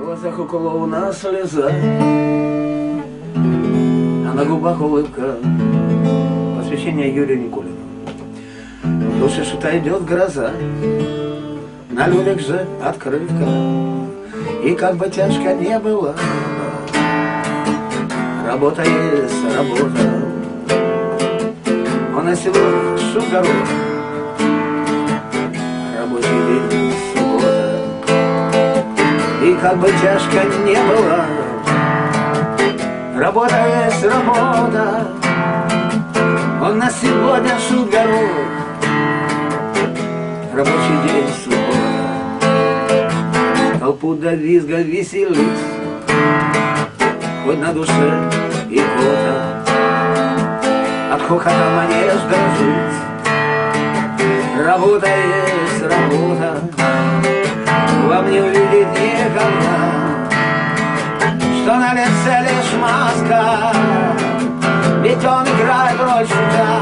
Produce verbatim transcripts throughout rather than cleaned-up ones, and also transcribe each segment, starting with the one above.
В глазах у клоуна слеза, а на губах улыбка. Посвящение Юрию Никулину. В душе что-то идет гроза, на людях же открытка. И как бы тяжко не было, работа есть работа. Он на село Шугаров, рабочий день суббота. И как бы тяжко не было, работа есть работа. Он на сегодня Шугаров, рабочий день суббота. Толпу до визга веселит, хоть на душе и кота. От хохота манеж дрожит, работа есть работа. Вам не увидеть никогда, что на лице лишь маска, ведь он играет роль шута.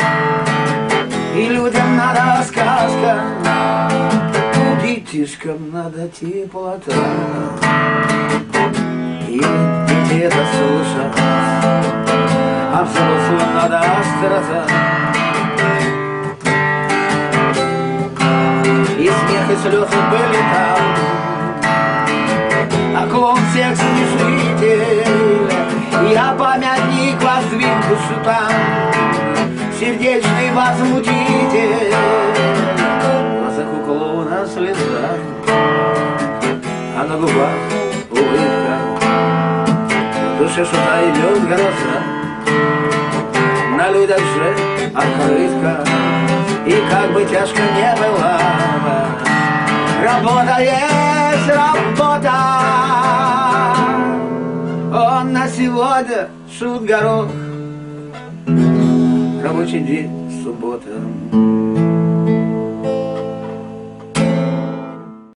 И людям надо сказка, детишкам надо теплота. И дети это слышат, а взрослым надо острота. И смех, и слезы были там, а клоун всех смешитель. Я памятник воздвигну шутам, сердечный возмутитель. В глазах у клоуна слеза, а на губах улыбка. В душе шута идет гроза, на людях же открытка. И как бы тяжко не было, работа есть работа. Он на сегодня Шут-Горох, рабочий день суббота.